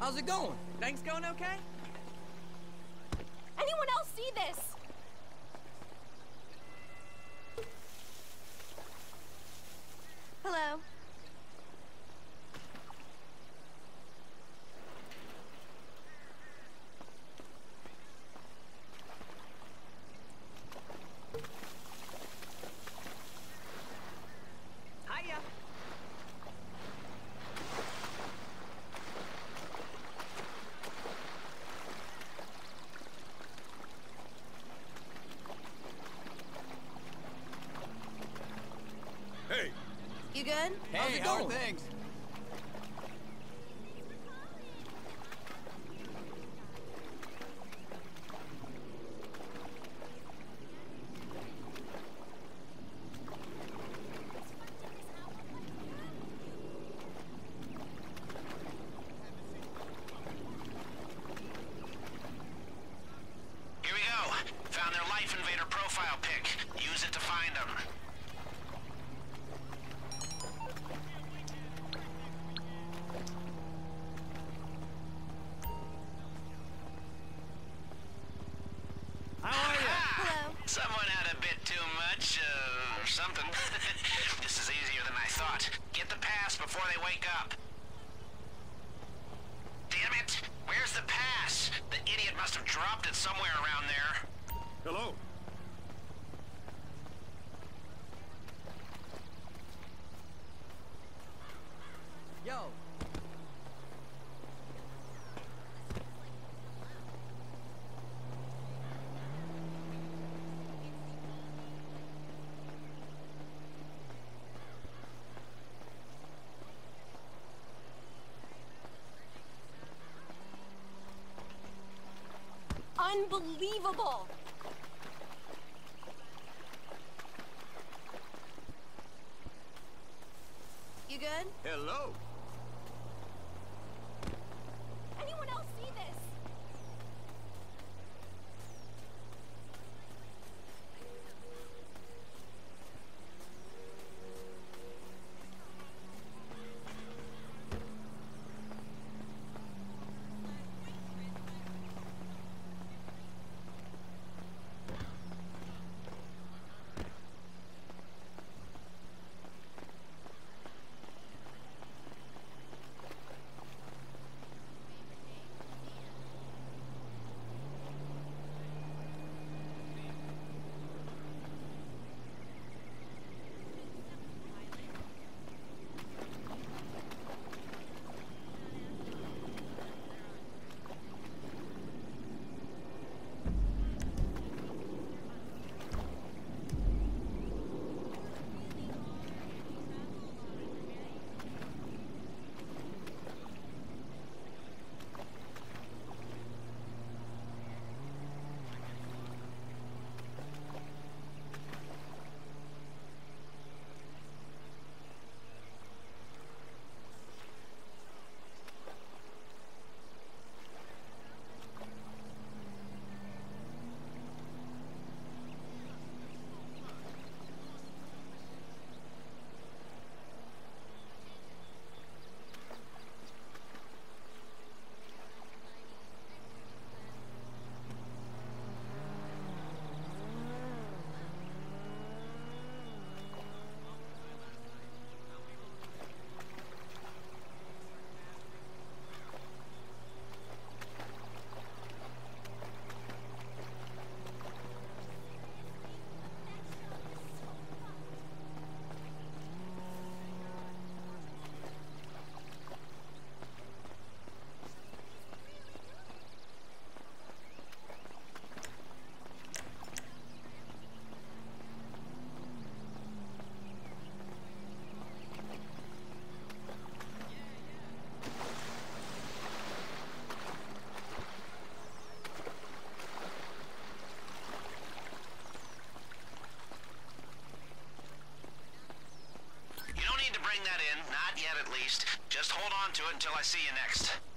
How's it going? Things going okay? Anyone else see this? Hello. Hiya. Hey, You good? How's Hey, it how are going? things? Here we go. Found their Life Invader profile pic. Use it to find them. How are you? Hello. Someone had a bit too much, or something. This is easier than I thought. Get the pass before they wake up. Damn it! Where's the pass? The idiot must have dropped it somewhere around there. hello. Yo. Unbelievable! You good? Hello. Anyone else see this? You don't need to bring that in, not yet at least. Just hold on to it until I see you next.